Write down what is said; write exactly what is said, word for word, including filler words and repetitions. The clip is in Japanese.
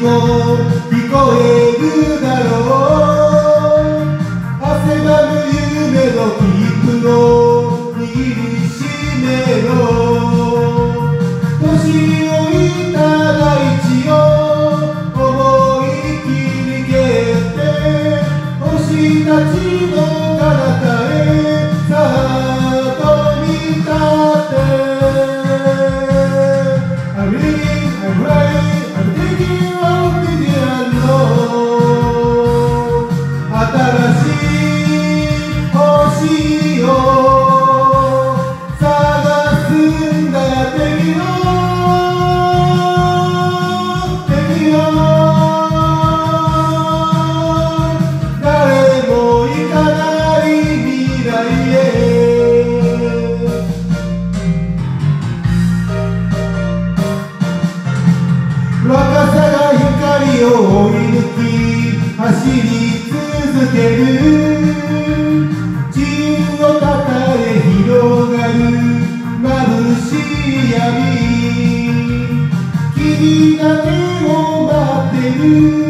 も聞こえるだろう。汗ばむ夢の切符を握りしめろ。年老いた大地を思い切り蹴って星たちの彼方へさあ飛び立って I'm reading, I'm writing, I'm thinking of the unknown 新しい星を探すんだ敵の敵の誰も行かない未来へ若さが光を追い抜き走り続ける自由のたたえ広がる眩しい闇君だけを待ってる